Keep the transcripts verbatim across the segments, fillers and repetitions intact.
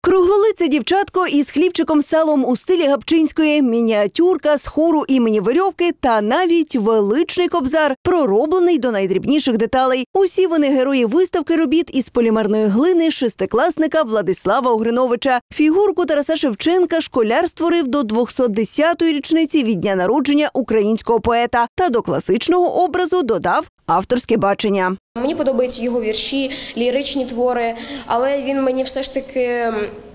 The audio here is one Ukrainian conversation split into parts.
Круглолице дівчатко із хлібчиком з салом у стилі Гапчинської, мініатюрка з хору імені Верьовки та навіть величний кобзар, пророблений до найдрібніших деталей. Усі вони герої виставки робіт із полімерної глини шестикласника Владислава Угриновича. Фігурку Тараса Шевченка школяр створив до двохсот десятої річниці від дня народження українського поета та до класичного образу додав авторське бачення. Мені подобаються його вірші, ліричні твори, але він мені все ж таки е,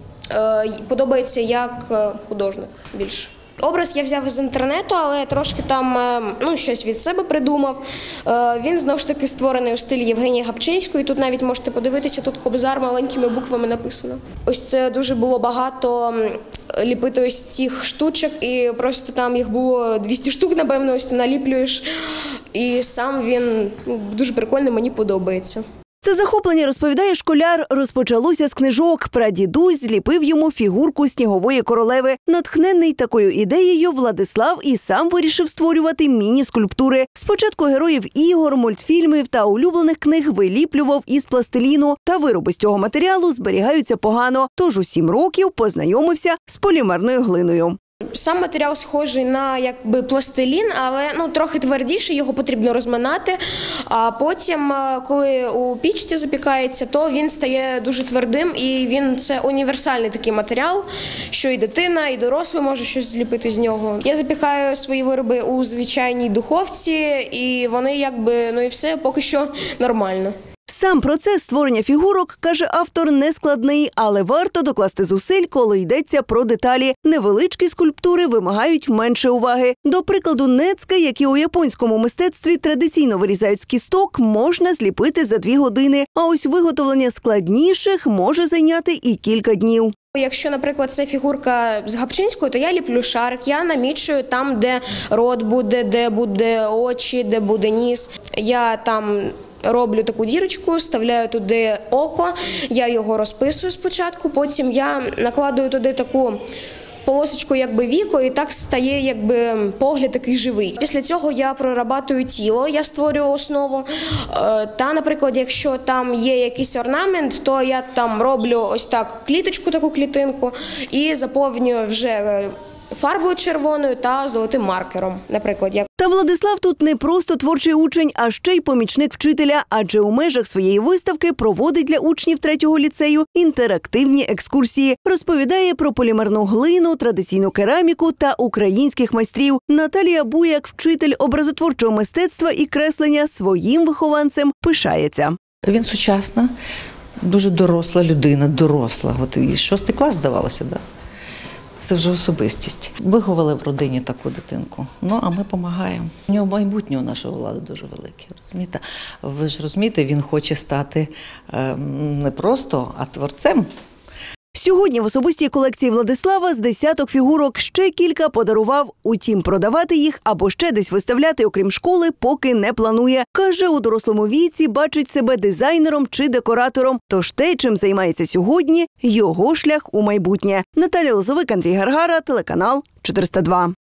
подобається як художник більше. Образ я взяв з інтернету, але трошки там ну, щось від себе придумав. Е, він, знову ж таки, створений у стилі Євгенії Гапчинської. Тут навіть можете подивитися, тут кобзар маленькими буквами написано. Ось це дуже було багато ліпити ось цих штучок, і просто там їх було двісті штук, напевно, ось ти наліплюєш. І сам він ну, дуже прикольний, мені подобається. Це захоплення, розповідає школяр, розпочалося з книжок. Прадідусь зліпив йому фігурку снігової королеви. Натхнений такою ідеєю, Владислав і сам вирішив створювати міні-скульптури. Спочатку героїв ігор, мультфільмів та улюблених книг виліплював із пластиліну. Та вироби з цього матеріалу зберігаються погано. Тож у сім років познайомився з полімерною глиною. Сам матеріал схожий на якби пластилін, але ну трохи твердіше, його потрібно розминати. А потім, коли у пічці запікається, то він стає дуже твердим, і він це універсальний такий матеріал, що і дитина, і дорослий може щось зліпити з нього. Я запікаю свої вироби у звичайній духовці, і вони якби ну і все поки що нормально. Сам процес створення фігурок, каже автор, нескладний, але варто докласти зусиль, коли йдеться про деталі. Невеличкі скульптури вимагають менше уваги. До прикладу, нецьки, які у японському мистецтві традиційно вирізають з кісток, можна зліпити за дві години. А ось виготовлення складніших може зайняти і кілька днів. Якщо, наприклад, це фігурка з Гапчинської, то я ліплю шарик, я намічую там, де рот буде, де буде очі, де буде ніс. Я там роблю таку дірочку, вставляю туди око, я його розписую спочатку, потім я накладую туди таку полосочку якби віко, і так стає якби погляд такий живий. Після цього я прорабатую тіло, я створюю основу. Та, наприклад, якщо там є якийсь орнамент, то я там роблю ось так кліточку, таку клітинку, і заповнюю вже фарбою червоною та золотим маркером, наприклад. Як. Та Владислав тут не просто творчий учень, а ще й помічник вчителя, адже у межах своєї виставки проводить для учнів третього ліцею інтерактивні екскурсії. Розповідає про полімерну глину, традиційну кераміку та українських майстрів. Наталія Буяк, вчитель образотворчого мистецтва і креслення, своїм вихованцем пишається. Він сучасна, дуже доросла людина, доросла. От і шостий клас, здавалося, да? Це вже особистість. Виховали в родині таку дитинку. Ну, а ми допомагаємо. У нього майбутнє у нашої влади дуже велике, розумієте? Ви ж розумієте, він хоче стати е, не просто, а творцем. Сьогодні в особистій колекції Владислава з десяток фігурок, ще кілька подарував. Утім, продавати їх або ще десь виставляти, окрім школи, поки не планує. Каже, у дорослому віці бачить себе дизайнером чи декоратором. Тож те, чим займається сьогодні, його шлях у майбутнє. Наталія Лозовик, Андрій Гаргара, телеканал чотириста два.